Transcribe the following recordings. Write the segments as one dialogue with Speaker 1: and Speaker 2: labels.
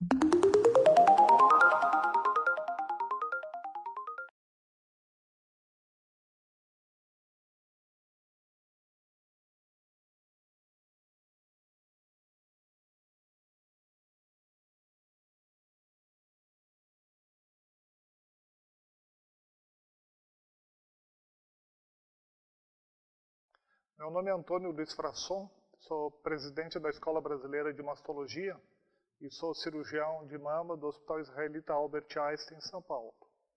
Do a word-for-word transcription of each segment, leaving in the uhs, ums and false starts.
Speaker 1: Meu nome é Antônio Luiz Frasson, sou presidente da Escola Brasileira de Mastologia e sou cirurgião de mama do Hospital Israelita Albert Einstein, em São Paulo.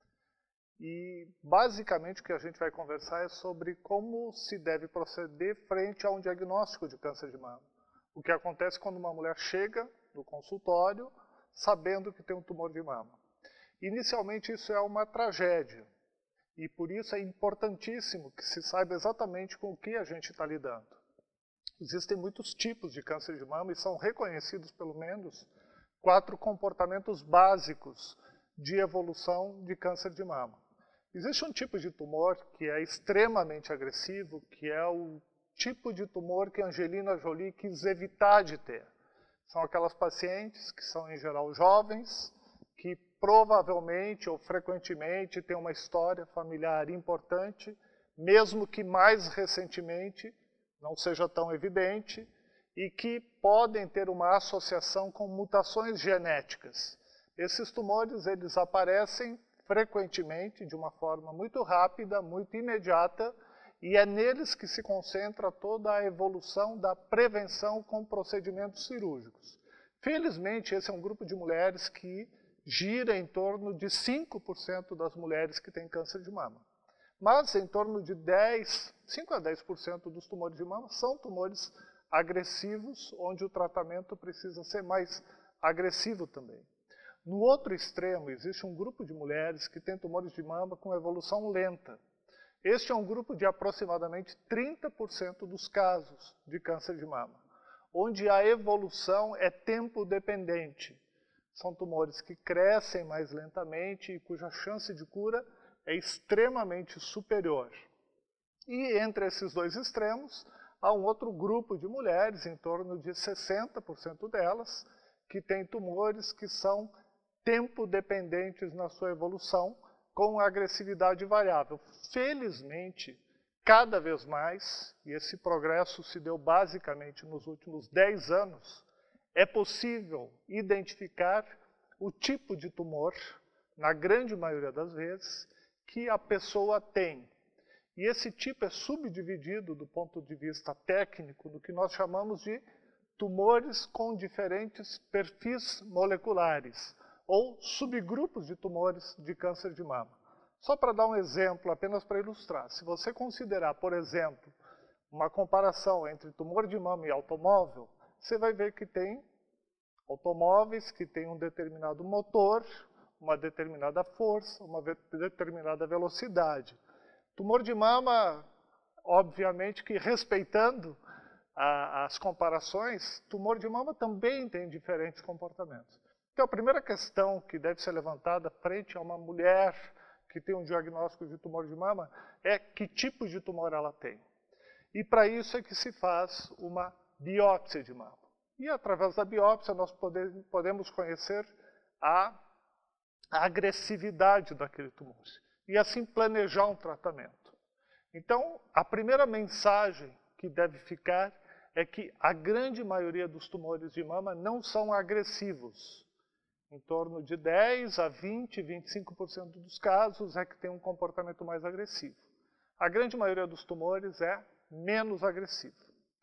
Speaker 1: E basicamente o que a gente vai conversar é sobre como se deve proceder frente a um diagnóstico de câncer de mama. O que acontece quando uma mulher chega no consultório sabendo que tem um tumor de mama. Inicialmente isso é uma tragédia. E por isso é importantíssimo que se saiba exatamente com o que a gente está lidando. Existem muitos tipos de câncer de mama e são reconhecidos pelo menos quatro comportamentos básicos de evolução de câncer de mama. Existe um tipo de tumor que é extremamente agressivo, que é o tipo de tumor que Angelina Jolie quis evitar de ter. São aquelas pacientes que são em geral jovens, que provavelmente ou frequentemente têm uma história familiar importante, mesmo que mais recentemente não seja tão evidente, e que podem ter uma associação com mutações genéticas. Esses tumores eles aparecem frequentemente, de uma forma muito rápida, muito imediata, e é neles que se concentra toda a evolução da prevenção com procedimentos cirúrgicos. Felizmente, esse é um grupo de mulheres que gira em torno de cinco por cento das mulheres que têm câncer de mama. Mas em torno de dez, cinco a dez por cento dos tumores de mama são tumores agressivos, onde o tratamento precisa ser mais agressivo também. No outro extremo, existe um grupo de mulheres que têm tumores de mama com evolução lenta. Este é um grupo de aproximadamente trinta por cento dos casos de câncer de mama, onde a evolução é tempo dependente. São tumores que crescem mais lentamente e cuja chance de cura é extremamente superior. E entre esses dois extremos, há um outro grupo de mulheres, em torno de sessenta por cento delas, que têm tumores que são tempo dependentes na sua evolução, com agressividade variável. Felizmente, cada vez mais, e esse progresso se deu basicamente nos últimos dez anos, é possível identificar o tipo de tumor, na grande maioria das vezes, que a pessoa tem. E esse tipo é subdividido do ponto de vista técnico no que nós chamamos de tumores com diferentes perfis moleculares, ou subgrupos de tumores de câncer de mama. Só para dar um exemplo, apenas para ilustrar, se você considerar, por exemplo, uma comparação entre tumor de mama e automóvel, você vai ver que tem automóveis que têm um determinado motor, uma determinada força, uma determinada velocidade. Tumor de mama, obviamente que respeitando a, as comparações, tumor de mama também tem diferentes comportamentos. Então a primeira questão que deve ser levantada frente a uma mulher que tem um diagnóstico de tumor de mama é que tipo de tumor ela tem. E para isso é que se faz uma biópsia de mama. E através da biópsia nós pode, podemos conhecer a, a agressividade daquele tumor. E assim planejar um tratamento. Então, a primeira mensagem que deve ficar é que a grande maioria dos tumores de mama não são agressivos. Em torno de dez a vinte, vinte e cinco por cento dos casos é que tem um comportamento mais agressivo. A grande maioria dos tumores é menos agressivo.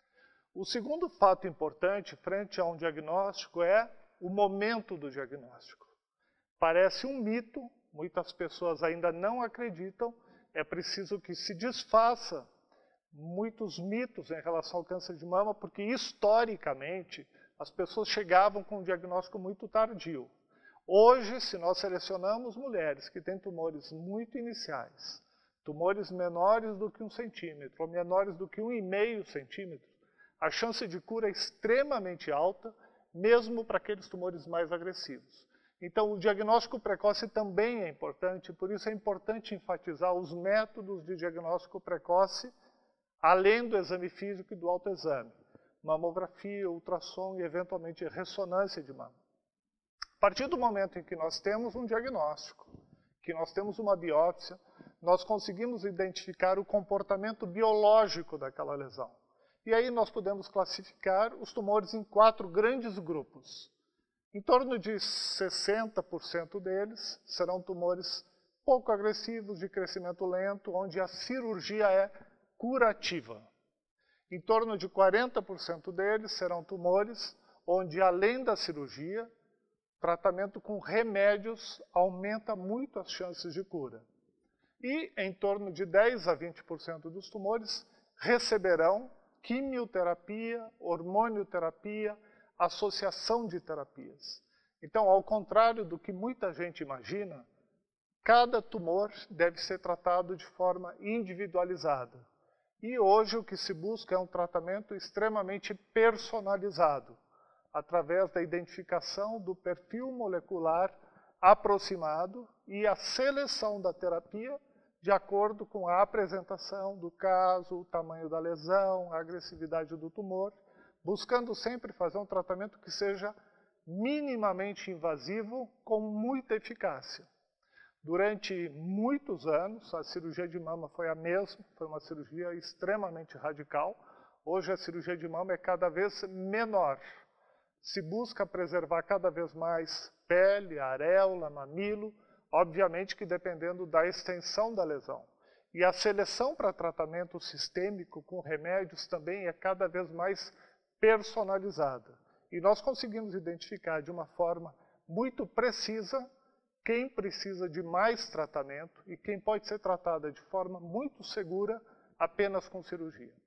Speaker 1: O segundo fato importante frente a um diagnóstico é o momento do diagnóstico. Parece um mito, muitas pessoas ainda não acreditam, é preciso que se desfaça muitos mitos em relação ao câncer de mama, porque historicamente as pessoas chegavam com um diagnóstico muito tardio. Hoje, se nós selecionamos mulheres que têm tumores muito iniciais, tumores menores do que um centímetro, ou menores do que um e meio centímetro, a chance de cura é extremamente alta, mesmo para aqueles tumores mais agressivos. Então, o diagnóstico precoce também é importante, por isso é importante enfatizar os métodos de diagnóstico precoce, além do exame físico e do autoexame. Mamografia, ultrassom e, eventualmente, ressonância de mama. partir do momento em que nós temos um diagnóstico, que nós temos uma biópsia, nós conseguimos identificar o comportamento biológico daquela lesão. E aí nós podemos classificar os tumores em quatro grandes grupos. Em torno de sessenta por cento deles serão tumores pouco agressivos, de crescimento lento, onde a cirurgia é curativa. Em torno de quarenta por cento deles serão tumores onde, além da cirurgia, tratamento com remédios aumenta muito as chances de cura. E em torno de dez a vinte por cento dos tumores receberão quimioterapia, hormonioterapia, associação de terapias. Então, ao contrário do que muita gente imagina, cada tumor deve ser tratado de forma individualizada. E hoje o que se busca é um tratamento extremamente personalizado, através da identificação do perfil molecular aproximado e a seleção da terapia de acordo com a apresentação do caso, o tamanho da lesão, a agressividade do tumor, buscando sempre fazer um tratamento que seja minimamente invasivo com muita eficácia. Durante muitos anos, a cirurgia de mama foi a mesma, foi uma cirurgia extremamente radical. Hoje a cirurgia de mama é cada vez menor. Se busca preservar cada vez mais pele, areola, mamilo, obviamente que dependendo da extensão da lesão. E a seleção para tratamento sistêmico com remédios também é cada vez mais personalizada. E nós conseguimos identificar de uma forma muito precisa quem precisa de mais tratamento e quem pode ser tratada de forma muito segura apenas com cirurgia.